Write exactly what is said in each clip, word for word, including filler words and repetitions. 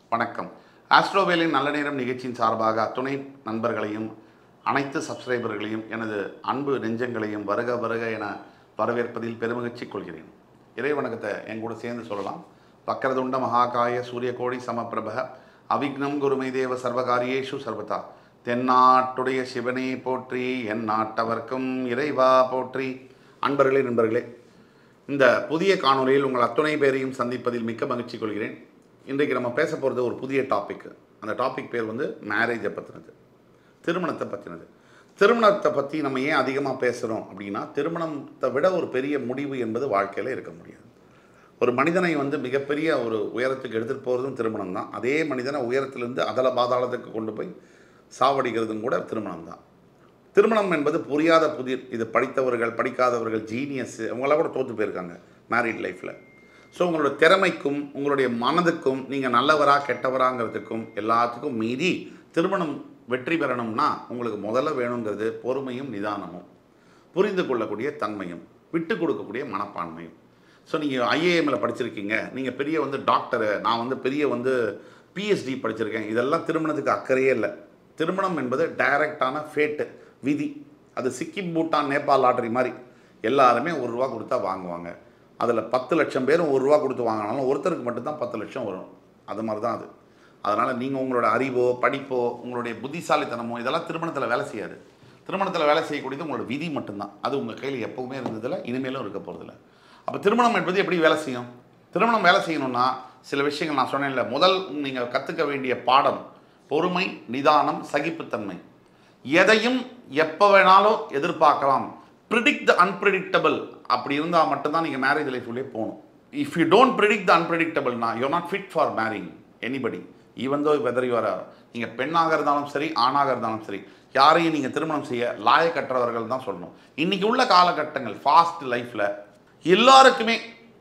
வணக்கம். ஆஸ்ட்ரோவேலின் நல்ல நேரம் நிகழ்ச்சியின் சார்பாக அத்துணை நண்பர்களையும் அனைத்து சப்ஸ்கிரைபர்களையும் எனது அன்பு நெஞ்சங்களையும் வருக வருக என வரவேற்பதில் பெருமகிழ்ச்சி கொள்கிறேன். இறை வணக்கத்தை என் கூட சேர்ந்து சொல்லலாம். வக்கரதுண்ட மகாகாய சூரியகோடி சமப்பிரப அவிக்னம் குருமை தேவ சர்வகாரியேஷு சர்வதா. தென்னாட்டுடைய சிவனே போற்றி, என் நாட்டவர்க்கும் இறைவா போற்றி. அன்பர்களே, நண்பர்களே, இந்த புதிய காணொலியில் உங்கள் அத்துணை பேரையும் சந்திப்பதில் மிக்க மகிழ்ச்சி கொள்கிறேன். இன்றைக்கு நம்ம பேச போகிறது ஒரு புதிய டாபிக். அந்த டாபிக் பேர் வந்து மேரேஜை பற்றினது, திருமணத்தை பற்றினது. திருமணத்தை பற்றி நம்ம ஏன் அதிகமாக பேசுகிறோம் அப்படின்னா, திருமணத்தை விட ஒரு பெரிய முடிவு என்பது வாழ்க்கையில் இருக்க முடியாது. ஒரு மனிதனை வந்து மிகப்பெரிய ஒரு உயரத்துக்கு எடுத்துகிட்டு போகிறதும் திருமணம் தான். அதே மனிதனை உயரத்திலிருந்து அதல பாதாளத்துக்கு கொண்டு போய் சாவடிக்கிறதும் கூட திருமணம் தான். திருமணம் என்பது புரியாத புதிர். இது படித்தவர்கள், படிக்காதவர்கள், ஜீனியஸ், அவங்களாம் கூட தோற்று போயிருக்காங்க மேரிட் லைஃப்பில். ஸோ உங்களோட திறமைக்கும் உங்களுடைய மனதுக்கும் நீங்கள் நல்லவரா கெட்டவராங்கிறதுக்கும் எல்லாத்துக்கும் மீறி திருமணம் வெற்றி பெறணும்னா உங்களுக்கு முதல்ல வேணுங்கிறது பொறுமையும் நிதானமும், புரிந்து கொள்ளக்கூடிய தன்மையும், விட்டு கொடுக்கக்கூடிய மனப்பான்மையும். ஸோ நீங்கள் ஐஏஎம்மில் படிச்சிருக்கீங்க, நீங்கள் பெரிய வந்து டாக்டரு, நான் வந்து பெரிய வந்து பிஹெச்டி படிச்சிருக்கேன், இதெல்லாம் திருமணத்துக்கு அக்கறையே இல்லை. திருமணம் என்பது டைரக்டான ஃபேட்டு, விதி. அது சிக்கிம், பூட்டான், நேபாள் லாட்டரி மாதிரி. எல்லாருமே ஒரு ரூபா கொடுத்தா வாங்குவாங்க. அதில் பத்து லட்சம் பேரும் ஒரு ரூபா கொடுத்து வாங்கினாலும் ஒருத்தருக்கு மட்டும்தான் பத்து லட்சம் வரும். அது மாதிரி தான் அது. அதனால் நீங்கள் உங்களோட அறிவோ, படிப்போ, உங்களுடைய புத்திசாலித்தனமோ இதெல்லாம் திருமணத்தில் வேலை செய்யாது. திருமணத்தில் வேலை செய்யக்கூடியது உங்களோட விதி மட்டும்தான். அது உங்கள் கையில் எப்போவுமே இருந்ததில்லை, இனிமேலும் இருக்க போகிறதில்ல. அப்போ திருமணம் என்பது எப்படி வேலை செய்யும்? திருமணம் வேலை செய்யணும்னா சில விஷயங்கள் நான் சொன்னேன்ல. முதல் நீங்கள் கற்றுக்க வேண்டிய பாடம் பொறுமை, நிதானம், சகிப்புத்தன்மை. எதையும் எப்போ வேணாலும் எதிர்பார்க்கலாம். ப்ரிடிக்ட் த அன்பிரிடிக்டபிள் அப்படி இருந்தால் மட்டும்தான் நீங்கள் மேரேஜ் லைஃப்லேயே போகணும். If you don't predict the அன்பிரிடிக்டபிள்னா you are not fit for marrying anybody. Even though whether you are, நீங்கள் பெண்ணாக இருந்தாலும் சரி, ஆணாக இருந்தாலும் சரி, யாரையும் நீங்கள் திருமணம் செய்ய லாயக்கற்றவர்கள் தான் சொல்லணும். இன்றைக்கி உள்ள காலகட்டங்கள் ஃபாஸ்ட் லைஃப்பில் எல்லாருக்குமே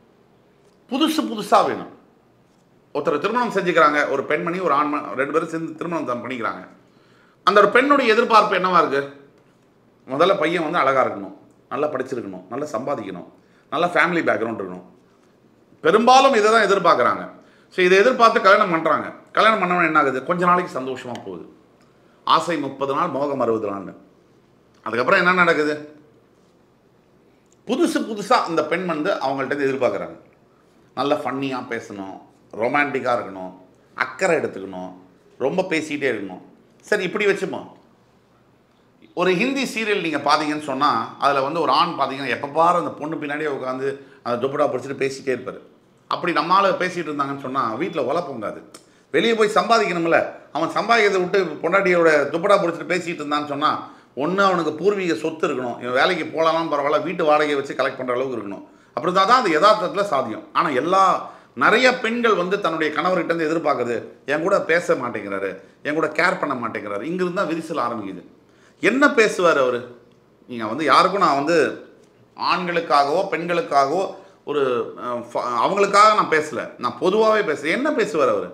புதுசு புதுசாக வேணும். ஒருத்தர் திருமணம் செஞ்சுக்கிறாங்க, ஒரு பெண்மணி ஒரு ஆண், ரெண்டு பேரும் சேர்ந்து திருமணம் தான் பண்ணிக்கிறாங்க. அந்த ஒரு பெண்ணுடைய எதிர்பார்ப்பு என்னவா இருக்குது? முதல்ல பையன் வந்து அழகாக இருக்கணும், நல்லா படிச்சிருக்கணும், நல்லா சம்பாதிக்கணும், நல்ல ஃபேமிலி பேக்ரவுண்ட் இருக்கணும். பெரும்பாலும் இதை தான் எதிர்பார்க்குறாங்க. ஸோ இதை எதிர்பார்த்து கல்யாணம் பண்ணுறாங்க. கல்யாணம் பண்ணவன் என்ன ஆகுது? கொஞ்ச நாளைக்கு சந்தோஷமாக போகுது. ஆசை முப்பது நாள், மோகம் அறுபது நாள். அதுக்கப்புறம் என்ன நடக்குது? புதுசு புதுசாக அந்த பெண் வந்து அவங்கள்ட்ட எதிர்பார்க்குறாங்க. நல்லா ஃபன்னியாக பேசணும், ரொமான்டிக்காக இருக்கணும், அக்கறை எடுத்துக்கணும், ரொம்ப பேசிக்கிட்டே இருக்கணும். சரி, இப்படி வச்சுப்போம். ஒரு ஹிந்தி சீரியல் நீங்கள் பார்த்தீங்கன்னு சொன்னால் அதில் வந்து ஒரு ஆண் பார்த்தீங்கன்னா எப்போ பாரு அந்த பொண்ணு பின்னாடியே உட்காந்து அந்த துப்படா பிடிச்சிட்டு பேசிகிட்டே இருப்பார். அப்படி நம்மளால் பேசிகிட்டு இருந்தாங்கன்னு சொன்னால் வீட்டில் ஒலை பொங்காது. வெளியே போய் சம்பாதிக்கணும்ல. அவன் சம்பாதிக்கிறதை விட்டு பொண்டாட்டியோட துப்படா பிடிச்சிட்டு பேசிகிட்டு இருந்தான்னு சொன்னால் ஒன்று அவனுக்கு பூர்வீக சொத்து இருக்கணும், இவன் வேலைக்கு போகலாம் பரவாயில்ல, வீட்டு வாடகையை வச்சு கலெக்ட் பண்ணுற அளவுக்கு இருக்கணும். அப்படி தான் தான் அது யதார்த்தத்தில் சாத்தியம். ஆனால் எல்லா நிறைய பெண்கள் வந்து தன்னுடைய கணவர்கிட்ட எதிர்பார்க்குறது, என் கூட பேச மாட்டேங்கிறாரு, என் கூட கேர் பண்ண மாட்டேங்கிறாரு. இங்கிருந்து தான் விரிசல் ஆரம்பிக்குது. என்ன பேசுவார் அவர்? நீங்கள் வந்து யாருக்கும் நான் வந்து ஆண்களுக்காகவோ பெண்களுக்காகவோ ஒரு அவங்களுக்காக நான் பேசலை, நான் பொதுவாகவே பேசுகிறேன். என்ன பேசுவார் அவர்?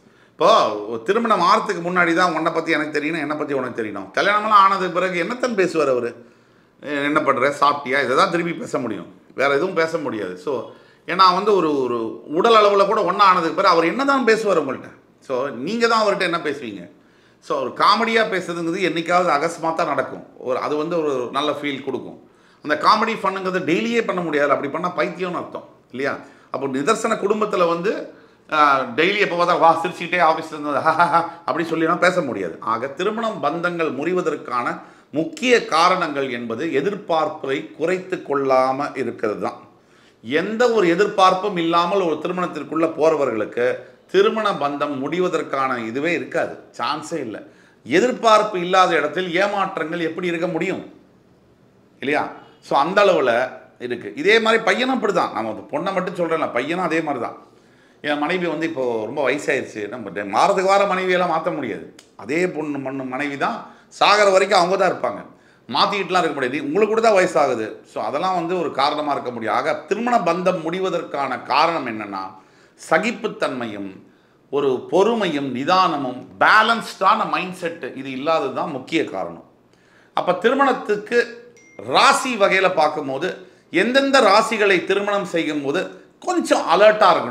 இப்போது திருமணம் ஆகிறதுக்கு முன்னாடி தான் உன்னை பற்றி எனக்கு தெரியணும், என்னை பற்றி உனக்கு தெரியணும். கல்யாணமெல்லாம் ஆனதுக்கு பிறகு என்னத்தான் பேசுவார் அவர்? என்ன பண்ணுற, சாப்பிட்டியா, இதை தான் திருப்பி பேச முடியும், வேறு எதுவும் பேச முடியாது. ஸோ ஏன்னா வந்து ஒரு ஒரு உடல் அளவில் கூட ஒன்றா ஆனதுக்கு பிறகு அவர் என்ன தான் பேசுவார் உங்கள்கிட்ட? ஸோ நீங்கள் தான் அவர்கிட்ட என்ன பேசுவீங்க? ஸோ ஒரு காமெடியாக பேசுறதுங்கிறது என்றைக்காவது அகஸ்மாத்தாக நடக்கும். ஒரு அது வந்து ஒரு நல்ல ஃபீல் கொடுக்கும். அந்த காமெடி ஃபன்னுங்கிறது டெய்லியே பண்ண முடியாது. அப்படி பண்ணால் பைத்தியம்னு அர்த்தம் இல்லையா? அப்போ நிதர்சன குடும்பத்தில் வந்து டெய்லி எப்போ பார்த்தா வா சிரிச்சுக்கிட்டே ஆஃபீஸில் இருந்து அப்படி சொல்லினா பேச முடியாது. ஆக திருமணம் பந்தங்கள் முறிவதற்கான முக்கிய காரணங்கள் என்பது எதிர்பார்ப்பை குறைத்து கொள்ளாமல் இருக்கிறது தான். எந்த ஒரு எதிர்பார்ப்பும் இல்லாமல் ஒரு திருமணத்திற்குள்ளே போகிறவர்களுக்கு திருமண பந்தம் முடிவதற்கான இதுவே இருக்காது, சான்ஸே இல்லை. எதிர்பார்ப்பு இல்லாத இடத்தில் ஏமாற்றங்கள் எப்படி இருக்க முடியும் இல்லையா? ஸோ அந்த அளவில் இருக்குது. இதே மாதிரி பையனும் அப்படி தான். நம்ம பொண்ணை மட்டும் சொல்கிறேன்ல, பையனும் அதே மாதிரி தான். என் மனைவி வந்து இப்போது ரொம்ப வயசாகிடுச்சு, நம்ம மாறதுக்கு வார மனைவியெல்லாம் மாற்ற முடியாது. அதே பொண்ணு மண்ணு மனைவி தான் சாகிற வரைக்கும் அவங்க தான் இருப்பாங்க, மாற்றிக்கிட்டுலாம் இருக்க முடியாது. உங்களுக்கு கூட தான் வயசாகுது. ஸோ அதெல்லாம் வந்து ஒரு காரணமாக இருக்க முடியும். ஆக திருமண பந்தம் முடிவதற்கான காரணம் என்னென்னா சகிப்புத்தன்மையும் ஒரு பொறுமையும் நிதானமும் பேலன்ஸ்டான மைண்ட் செட்டு இது இல்லாதது தான் முக்கிய காரணம். அப்போ திருமணத்துக்கு ராசி வகையில் பார்க்கும்போது எந்தெந்த ராசிகளை திருமணம் செய்யும் போது கொஞ்சம் அலர்ட்டாக இருக்கணும்,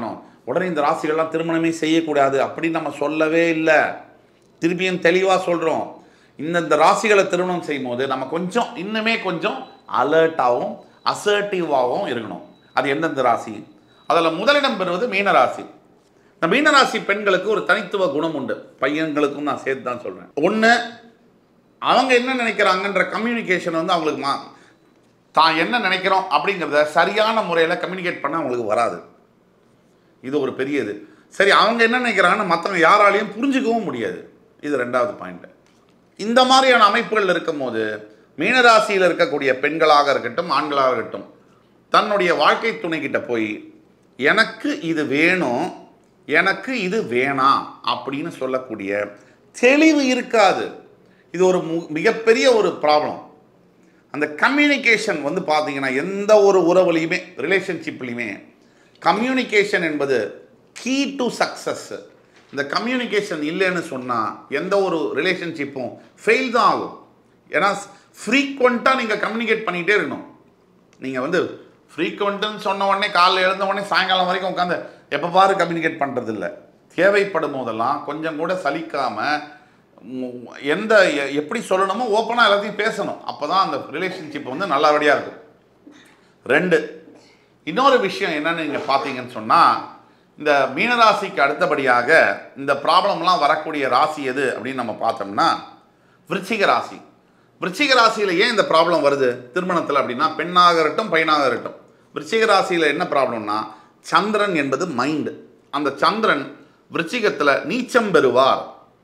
உடனே இந்த ராசிகள்லாம் திருமணமே செய்யக்கூடாது அப்படின்னு நம்ம சொல்லவே இல்லை. திருப்பியும் தெளிவாக சொல்கிறோம். இந்தந்த ராசிகளை திருமணம் செய்யும் போது நம்ம கொஞ்சம் இன்னுமே கொஞ்சம் அலர்ட்டாகவும் அசர்ட்டிவாகவும் இருக்கணும். அது எந்தெந்த ராசி? அதில் முதலிடம் பெறுவது மீனராசி. இந்த மீனராசி பெண்களுக்கு ஒரு தனித்துவ குணம் உண்டு. பையன்களுக்கும் நான் சேர்த்து தான் சொல்கிறேன். ஒன்று, அவங்க என்ன நினைக்கிறாங்கன்ற கம்யூனிகேஷன் வந்து அவங்களுக்கு மா தான் என்ன நினைக்கிறோம் அப்படிங்கிறத சரியான முறையில் கம்யூனிகேட் பண்ண அவங்களுக்கு வராது. இது ஒரு பெரியது. சரி, அவங்க என்ன நினைக்கிறாங்கன்னு மற்றவங்க யாராலையும் புரிஞ்சுக்கவும் முடியாது. இது ரெண்டாவது பாயிண்ட். இந்த மாதிரியான அமைப்புகள் இருக்கும் போது மீனராசியில் இருக்கக்கூடிய பெண்களாக இருக்கட்டும் ஆண்களாக இருக்கட்டும் தன்னுடைய வாழ்க்கை துணைக்கிட்ட போய் எனக்கு இது வேணும், எனக்கு இது வேணாம் அப்படின்னு சொல்லக்கூடிய தெளிவு இருக்காது. இது ஒரு மிகப்பெரிய ஒரு ப்ராப்ளம். அந்த கம்யூனிகேஷன் வந்து பார்த்தீங்கன்னா எந்த ஒரு உறவுலையுமே ரிலேஷன்ஷிப்லையுமே கம்யூனிகேஷன் என்பது கீ டு சக்ஸஸ். இந்த கம்யூனிகேஷன் இல்லைன்னு சொன்னால் எந்த ஒரு ரிலேஷன்ஷிப்பும் ஃபெயில் தான் ஆகும். ஏன்னா ஃப்ரீக்வெண்ட்டாக நீங்கள் கம்யூனிகேட் பண்ணிகிட்டே இருக்கணும். நீங்கள் வந்து ஃப்ரீக்வெண்ட்டுன்னு சொன்ன உடனே காலையில் எழுந்த உடனே சாயங்காலம் வரைக்கும் உட்காந்து எப்போ பாரு கம்யூனிகேட் பண்ணுறது இல்லை. தேவைப்படும் போதெல்லாம் கொஞ்சம் கூட சலிக்காமல் எந்த எப்படி சொல்லணுமோ ஓப்பனாக எல்லாத்தையும் பேசணும். அப்போ தான் அந்த ரிலேஷன்ஷிப் வந்து நல்லபடியாக இருக்கும். ரெண்டு, இன்னொரு விஷயம் என்னன்னு நீங்கள் பார்த்தீங்கன்னு சொன்னால் இந்த மீனராசிக்கு அடுத்தபடியாக இந்த ப்ராப்ளம்லாம் வரக்கூடிய ராசி எது அப்படின்னு நம்ம பார்த்தோம்னா விருச்சிக ராசி. விருச்சிக ராசியில் ஏன் இந்த ப்ராப்ளம் வருது திருமணத்தில் அப்படின்னா பெண்ணாக இருக்கட்டும் பையனாக இருக்கட்டும் விருச்சிக ராசியில் என்ன ப்ராப்ளம்னா சந்திரன் என்பது மைண்டு. அந்த சந்திரன் விருச்சிகத்தில் நீச்சம் பெறுவார்.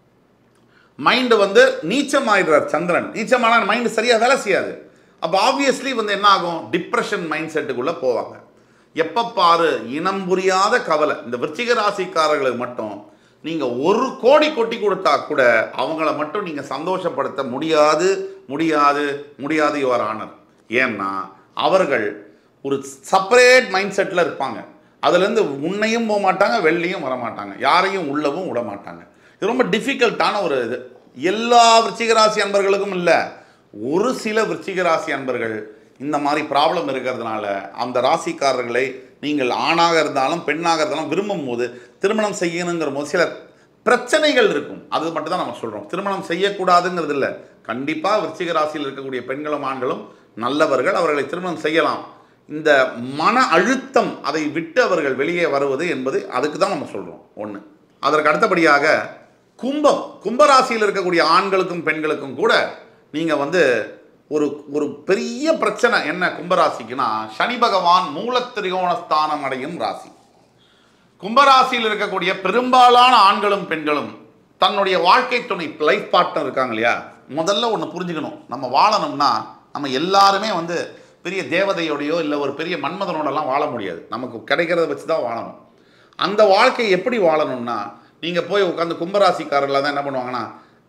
மைண்டு வந்து நீச்சம் ஆயிடுறார். சந்திரன் நீச்சமான மைண்டு சரியாக வேலை செய்யாது. அப்போ ஆப்வியஸ்லி வந்து என்ன ஆகும், டிப்ரெஷன் மைண்ட் செட்டுக்குள்ளே போவாங்க. எப்போ பாரு இனம் புரியாத கவலை. இந்த விருச்சிக ராசிக்காரர்களுக்கு மட்டும் நீங்கள் ஒரு கோடி கொட்டி கொடுத்தா கூட அவங்கள மட்டும் நீங்கள் சந்தோஷப்படுத்த முடியாது முடியாது முடியாது யுவர் ஆனர். ஏன்னா அவர்கள் ஒரு செப்பரேட் மைண்ட் செட்டில் இருப்பாங்க. அதுலேருந்து உன்னையும் போக மாட்டாங்க, வெளிலையும் வர மாட்டாங்க, யாரையும் உள்ளவும் விட மாட்டாங்க. இது ரொம்ப டிஃபிகல்ட்டான ஒரு இது. எல்லா விருச்சிக ராசி அன்பர்களுக்கும் இல்லை, ஒரு சில விருச்சிக ராசி அன்பர்கள் இந்த மாதிரி ப்ராப்ளம் இருக்கிறதுனால அந்த ராசிக்காரர்களை நீங்கள் ஆணாக இருந்தாலும் பெண்ணாக இருந்தாலும் விரும்பும் போது திருமணம் செய்யணுங்கிற போது சில பிரச்சனைகள் இருக்கும். அது மட்டும் தான் நம்ம சொல்கிறோம். திருமணம் செய்யக்கூடாதுங்கிறது இல்லை. கண்டிப்பாக விருச்சிக ராசியில் இருக்கக்கூடிய பெண்களும் ஆண்களும் நல்லவர்கள், அவர்களை திருமணம் செய்யலாம். இந்த மன அழுத்தம் அதை விட்டு அவர்கள் வெளியே வருவது என்பது அதுக்கு தான் நம்ம சொல்கிறோம். ஒன்று. அதற்கு அடுத்தபடியாக கும்பம், கும்பராசியில் இருக்கக்கூடிய ஆண்களுக்கும் பெண்களுக்கும் கூட நீங்கள் வந்து ஒரு ஒரு பெரிய பிரச்சனை என்ன கும்பராசிக்குன்னா சனி பகவான் மூலத்திரிகோணஸ்தானம் அடையும் ராசி. கும்பராசியில் இருக்கக்கூடிய பெரும்பாலான ஆண்களும் பெண்களும் தன்னுடைய வாழ்க்கை துணை லைஃப் பார்ட்னர் இருக்காங்க இல்லையா, முதல்ல ஒன்று புரிஞ்சுக்கணும். நம்ம வாழணும்னா நம்ம எல்லாருமே வந்து பெரிய தேவதையோடையோ இல்லை ஒரு பெரிய மன்மதனோடலாம் வாழ முடியாது. நமக்கு கிடைக்கிறத வச்சு தான் வாழணும். அந்த வாழ்க்கை எப்படி வாழணும்னா நீங்கள் போய் உட்காந்து கும்பராசிக்காரர்களாக தான் என்ன பண்ணுவாங்கன்னா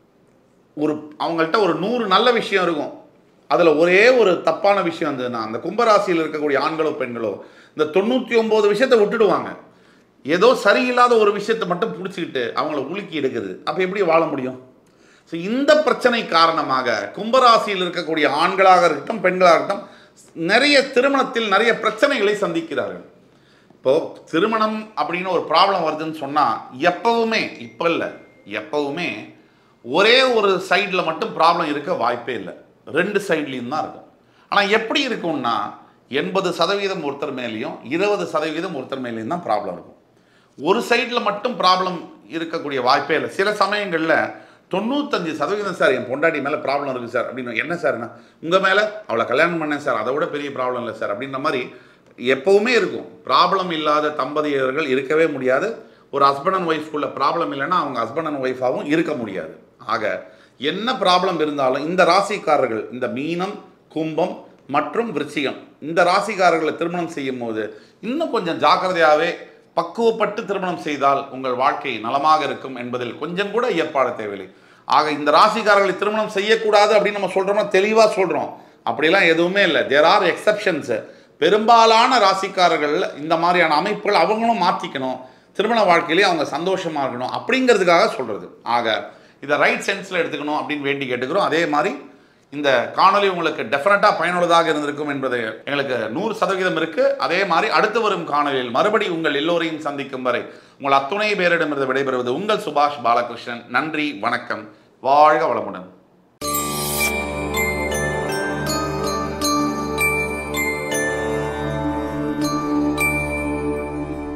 ஒரு அவங்கள்ட்ட ஒரு நூறு நல்ல விஷயம் இருக்கும், அதில் ஒரே ஒரு தப்பான விஷயம் இருந்ததுன்னா அந்த கும்பராசியில் இருக்கக்கூடிய ஆண்களோ பெண்களோ இந்த தொண்ணூற்றி ஒம்பது விஷயத்தை விட்டுடுவாங்க. ஏதோ சரியில்லாத ஒரு விஷயத்தை மட்டும் பிடிச்சிக்கிட்டு அவங்கள உலுக்கி எடுக்குது. அப்போ எப்படி வாழ முடியும்? ஸோ இந்த பிரச்சனை காரணமாக கும்பராசியில் இருக்கக்கூடிய ஆண்களாக இருக்கட்டும் பெண்களாக இருக்கட்டும் நிறைய திருமணத்தில் நிறைய பிரச்சனைகளை சந்திக்கிறார்கள். இப்போது திருமணம் அப்படின்னு ஒரு ப்ராப்ளம் வருதுன்னு சொன்னால் எப்பவுமே இப்போ இல்லை எப்பவுமே ஒரே ஒரு சைடில் மட்டும் ப்ராப்ளம் இருக்க வாய்ப்பே இல்லை. ரெண்டு சைட்லேயும் தான் இருக்கும். ஆனால் எப்படி இருக்கும்னா எண்பது சதவீதம் ஒருத்தர் மேலேயும் இருபது சதவீதம் ஒருத்தர் மேலேயும் தான் ப்ராப்ளம் இருக்கும். ஒரு சைடில் மட்டும் ப்ராப்ளம் இருக்கக்கூடிய வாய்ப்பே இல்லை. சில சமயங்களில் தொண்ணூத்தஞ்சு சதவீதம் சார் என் பொண்டாட்டி மேலே ப்ராப்ளம் இருக்குது சார் அப்படின்னு. என்ன சார்னா உங்கள் மேலே அவளை கல்யாணம் பண்ணேன் சார், அதை விட பெரிய ப்ராப்ளம் இல்லை சார் அப்படின்ற மாதிரி எப்போவுமே இருக்கும். ப்ராப்ளம் இல்லாத தம்பதியர்கள் இருக்கவே முடியாது. ஒரு ஹஸ்பண்ட் அண்ட் ஒய்ஃப்குள்ள ப்ராப்ளம் இல்லைன்னா அவங்க ஹஸ்பண்ட் அண்ட் ஒய்ஃபாகவும் இருக்க முடியாது. ஆக என்ன ப்ராப்ளம் இருந்தாலும் இந்த ராசிக்காரர்கள் இந்த மீனம் கும்பம் மற்றும் விருச்சிகம் இந்த ராசிக்காரர்களை திருமணம் செய்யும் போது இன்னும் கொஞ்சம் ஜாக்கிரதையாகவே பக்குவப்பட்டு திருமணம் செய்தால் உங்கள் வாழ்க்கை நலமாக இருக்கும் என்பதில் கொஞ்சம் கூட ஏற்பாடு தேவையில்லை. ஆக இந்த ராசிக்காரர்களை திருமணம் செய்யக்கூடாது அப்படின்னு நம்ம சொல்கிறோம்னா தெளிவாக சொல்கிறோம். அப்படிலாம் எதுவுமே இல்லை. There are exceptions. பெரும்பாலான ராசிக்காரர்கள் இந்த மாதிரியான அமைப்புகள் அவங்களும் மாற்றிக்கணும், திருமண வாழ்க்கையிலேயே அவங்க சந்தோஷமாக இருக்கணும் அப்படிங்கிறதுக்காக சொல்கிறது. ஆக இதை ரைட் சென்ஸில் எடுத்துக்கணும் அப்படின்னு வேண்டி கேட்டுக்கிறோம். அதே மாதிரி இந்த காணொலி உங்களுக்கு டெஃபினட்டாக பயனுள்ளதாக இருந்திருக்கும் என்பது எங்களுக்கு நூறு சதவீதம் இருக்கு. அதே மாதிரி அடுத்து வரும் காணொலியில் மறுபடி உங்கள் எல்லோரையும் சந்திக்கும் வரை உங்கள் அத்துணை பேரிடமிருந்து விடைபெறுவது உங்கள் சுபாஷ் பாலகிருஷ்ணன். நன்றி, வணக்கம், வாழ்க வளமுடன்.